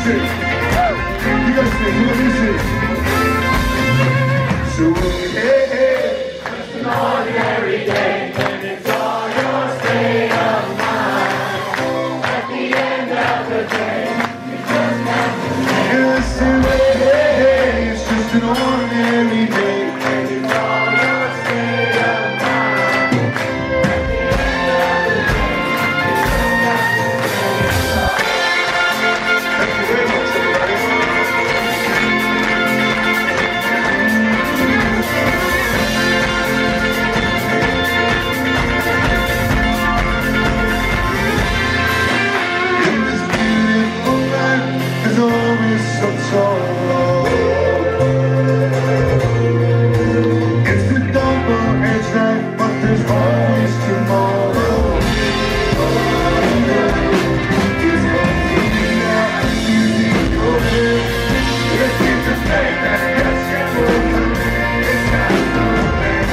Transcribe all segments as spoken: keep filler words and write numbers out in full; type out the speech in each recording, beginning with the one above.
sing. You guys sing, let me sing. So, hey, hey, just an ordinary day, and it's all your state of mind. At the end of the day, you just have to say, listen, hey, hey, hey, it's just an ordinary day, and it's all your state of mind. At the end of the day, you just have to say, thank you very much, everybody. It's the double-edged knife, but there's always tomorrow. It's easy to take that gets you it's not so bad.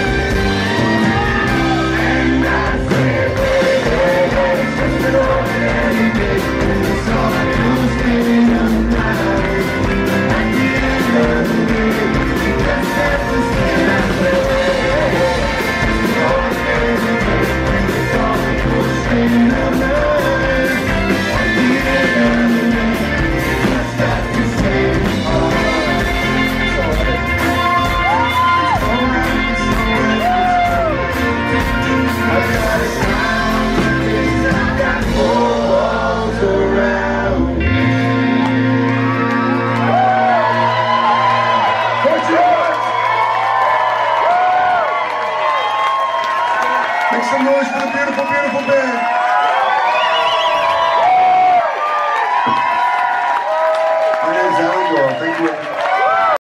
And I say, it's just an ordinary day. It's all I do is stay of night. At the end of the day, you just have to stay that way. It's an ordinary day. It's all I do is stay of night. At the end of the day, you just have to stay alright. It's alright. It's alright, it's alright. I got a smile, because I got four walls around me. Thanks so much. Make some noise for the beautiful, beautiful band.